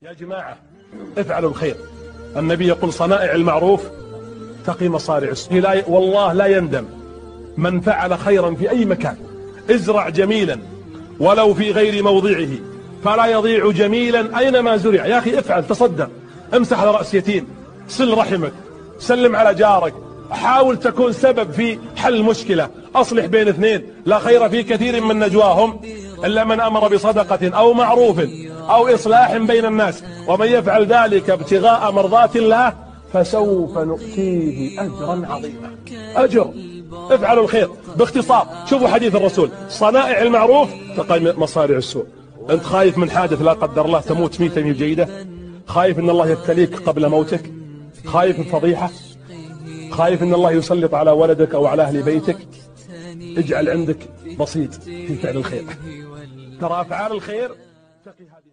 يا جماعة افعلوا الخير. النبي يقول صنائع المعروف تقي مصارع السوء. والله لا يندم من فعل خيرا في أي مكان. ازرع جميلا ولو في غير موضعه فلا يضيع جميلا أينما زرع. يا أخي افعل، تصدق، امسح على رأس يتيم، صل رحمك، سلم على جارك، حاول تكون سبب في حل مشكلة، أصلح بين اثنين. لا خير في كثير من نجواهم إلا من أمر بصدقة أو معروف أو إصلاح بين الناس، ومن يفعل ذلك ابتغاء مرضات الله فسوف نؤتيه أجرا عظيما. أجر. افعلوا الخير باختصار. شوفوا حديث الرسول، صنائع المعروف تقي مصارع السوء. أنت خايف من حادث لا قدر الله تموت ميتة جيدة؟ خايف أن الله يبتليك قبل موتك؟ خايف من فضيحة؟ خايف أن الله يسلط على ولدك أو على أهل بيتك؟ اجعل عندك بسيط في فعل الخير. ترى أفعال الخير تقي هذه